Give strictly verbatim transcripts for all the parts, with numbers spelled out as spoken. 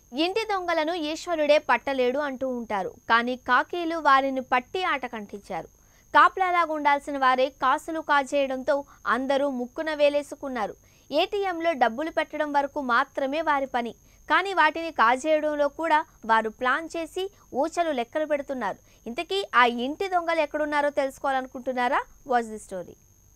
ఇంటి దొంగలను ఈశ్వరుడే పట్టలేడు అంటూ ఉంటారు. కానీ కాకీలు వారిని పట్టి ఆట కంటించారు. కాపలాలాగా ఉండాల్సిన వారే కాసులు కాజేయడంతో అందరూ ముక్కున వేలేసుకున్నారు. ఏటీఎంలో డబ్బులు పెట్టడం వరకు మాత్రమే వారి పని. కానీ వాటిని కాజేయడంలో కూడా వారు ప్లాన్ చేసి ఊచలు లెక్కలు పెడుతున్నారు. ఇంతకీ ఆ ఇంటి దొంగలు ఎక్కడున్నారో తెలుసుకోవాలనుకుంటున్నారా? Watch the story.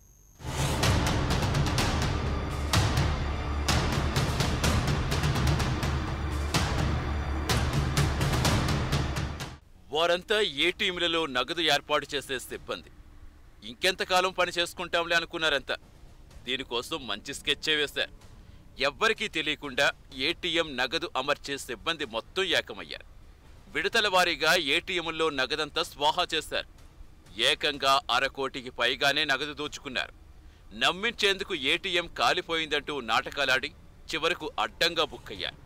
వారంతా ఏటీఎంలలో నగదు ఏర్పాటు చేసే సిబ్బంది. ఇంకెంతకాలం పని చేసుకుంటాంలే అనుకున్నారంతా. దీనికోసం మంచి స్కెచ్చే వేశారు. ఎవ్వరికీ తెలియకుండా ఏటీఎం నగదు అమర్చే సిబ్బంది మొత్తం ఏకమయ్యారు. విడతల వారీగా ఏటీఎంల్లో నగదంతా స్వాహా చేశారు. ఏకంగా అరకోటికి పైగానే నగదు దోచుకున్నారు. నమ్మించేందుకు ఏటీఎం కాలిపోయిందంటూ నాటకాలాడి చివరకు అడ్డంగా బుక్కయ్యారు.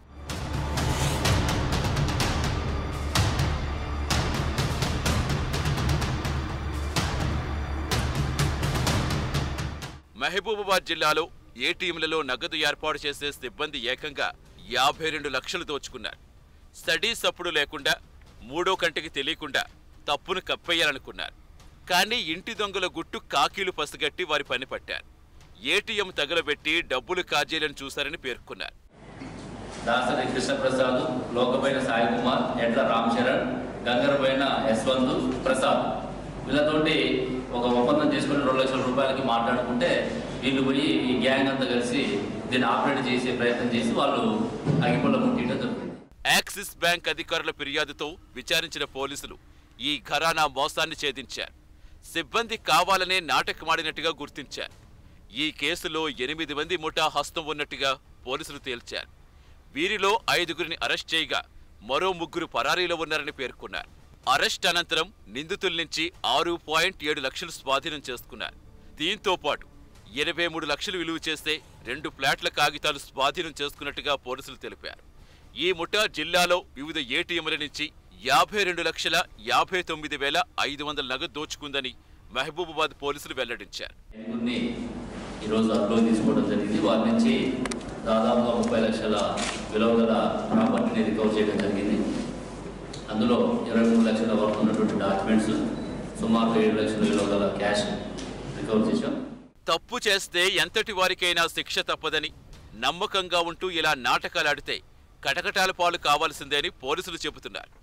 మహబూబాబాద్ జిల్లాలో ఏటీఎంలలో నగదు ఏర్పాటు చేసే సిబ్బంది ఏకంగా యాభై రెండు లక్షలు దోచుకున్నారు. సడీ సప్పుడు లేకుండా మూడో కంటికి తెలియకుండా తప్పును కప్పేయాలనుకున్నారు. కానీ ఇంటి దొంగల గుట్టు కాకీలు పసిగట్టి వారి పని పట్టారు. ఏటీఎం తగలబెట్టి డబ్బులు కాజేయాలని చూశారని పేర్కొన్నారు. దాసరి కృష్ణప్రసాద్, లోకపైన సాయి కుమార్, ఎడ్ల రామ్ చరణ్, గంగరపైన యశ్వంత్ ప్రసాద్ వీళ్ళతోటి ఒక ఒప్పందం చేసుకుని రెండు లక్షల రూపాయలకి మాట్లాడుకుంటే వీళ్ళు పోయి ఈ గ్యాంగ్ అంతా కలిసి దీన్ని ఆపరేట్ చేసే ప్రయత్నం చేసి వాళ్ళు అగిపొల్ల ముట్టించడం జరుగుతుంది. యాక్సిస్ బ్యాంక్ అధికారుల ఫిర్యాదుతో విచారించిన పోలీసులు ఈ ఘరానా మోసాన్ని ఛేదించారు. సిబ్బంది కావాలనే నాటకమాడినట్టుగా గుర్తించారు. ఈ కేసులో ఎనిమిది మంది ముఠా హస్తం ఉన్నట్టుగా పోలీసులు తేల్చారు. వీరిలో ఐదుగురిని అరెస్ట్ చేయగా మరో ముగ్గురు పరారీలో ఉన్నారని పేర్కొన్నారు. అరెస్ట్ అనంతరం నిందితుల నుంచి ఆరు పాయింట్ ఏడు లక్షలు స్వాధీనం చేసుకున్నారు. దీంతో పాటు ఎనభై మూడు లక్షలు విలువ చేస్తే రెండు ఫ్లాట్ల కాగితాలు స్వాధీనం చేసుకున్నట్టుగా పోలీసులు తెలిపారు. ఈ ముఠా జిల్లాలో వివిధ ఏటీఎంల నుంచి యాభై రెండు లక్షల యాభై తొమ్మిది వేల ఐదు వందల నగదు దోచుకుందని మహబూబాబాద్ పోలీసులు వెల్లడించారు. ఈరోజు అప్లో తీసుకోవడం జరిగింది. వారి నుంచి దాదాపుగా ముప్పై లక్షల విలువ గల ప్రాపర్టీని రికవర్ చేయడం జరిగింది. అందులో ఇరవై మూడు లక్షల వరకు ఉన్నటువంటి డాక్యుమెంట్స్, సుమారు ఏడు లక్షల విలువ గల క్యాష్ రికవర్ చేశాం. తప్పు చేస్తే ఎంతటి వారికైనా శిక్ష తప్పదని, నమ్మకంగా ఉంటూ ఇలా నాటకాలాడితే కటకటాల పాలు కావాల్సిందే అని పోలీసులు చెబుతున్నారు.